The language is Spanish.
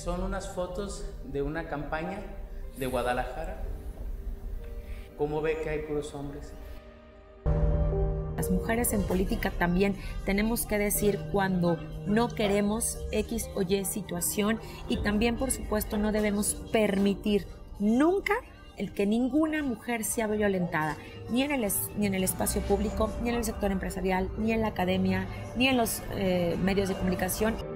son unas fotos de una campaña de Guadalajara. ¿Cómo ve que hay puros hombres? Las mujeres en política también tenemos que decir cuando no queremos X o Y situación, y también, por supuesto, no debemos permitir nunca el que ninguna mujer sea violentada, ni en el espacio público, ni en el sector empresarial, ni en la academia, ni en los medios de comunicación.